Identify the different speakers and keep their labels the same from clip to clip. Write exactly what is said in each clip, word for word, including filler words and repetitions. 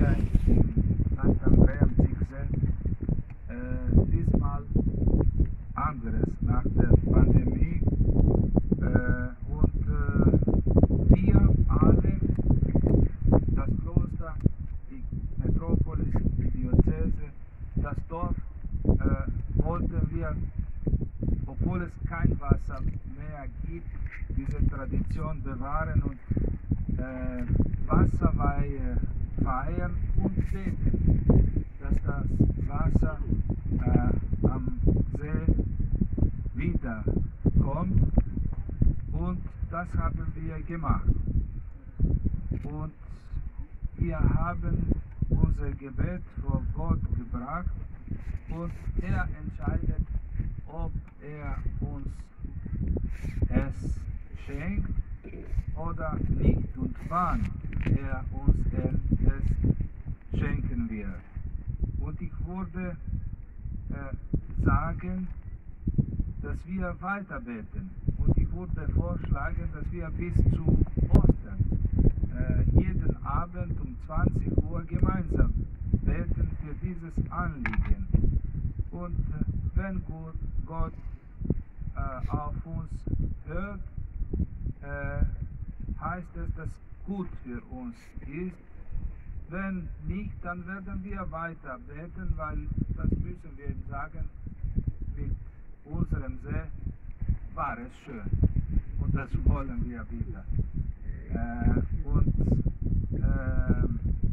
Speaker 1: wieder in Sankt Andrea am Zichsee. Äh, diesmal anderes nach der Pandemie. Äh, und äh, wir alle, das Kloster, die Metropolis, die Diözese, das Dorf, äh, wollten wir, obwohl es kein Wasser mehr gibt, diese Tradition bewahren und äh, Wasserweihe feiern und beten, dass das Wasser äh, am See wiederkommt, und das haben wir gemacht. Und wir haben unser Gebet vor Gott gebracht und er entscheidet, ob er uns es schenkt oder nicht und wann er uns es schenken wird. Und ich würde äh, sagen, dass wir weiter beten, und ich würde vorschlagen, dass wir bis zu Ostern äh, jeden Abend um zwanzig Uhr gemeinsam beten für dieses Anliegen. Und äh, wenn Gott, Gott äh, auf uns hört, äh, heißt es, dass gut für uns ist. Wenn nicht, dann werden wir weiter beten, weil das müssen wir ihm sagen, mit unserem See war es schön und das wollen wir wieder. Äh, und äh,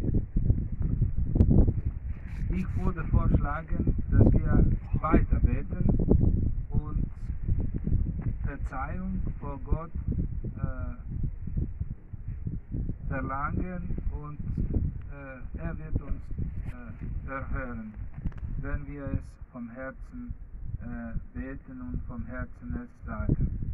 Speaker 1: ich würde vorschlagen, dass wir weiter beten und Verzeihung vor Gott äh, verlangen, und äh, er wird uns äh, erhören, wenn wir es vom Herzen äh, beten und vom Herzen es sagen.